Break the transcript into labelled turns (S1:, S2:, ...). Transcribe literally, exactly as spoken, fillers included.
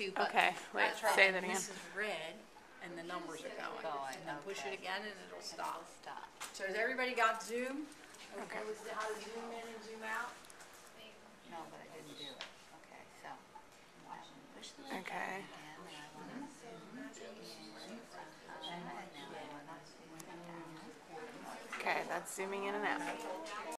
S1: two buttons.
S2: Okay, wait,
S1: That's right.
S2: say
S1: And
S2: that again.
S1: This is red, and the numbers are going.
S3: Going,
S1: And then push it
S3: okay.
S1: again, and it'll stop.
S3: Stop.
S1: So has everybody got Zoom?
S2: Okay.
S1: With how to zoom in and zoom out?
S3: No, but I didn't do it. Okay, so. I want to push the left
S2: Okay.
S3: button again, and I want to zoom in. And now I want to zoom down.
S2: Okay, that's zooming in and out.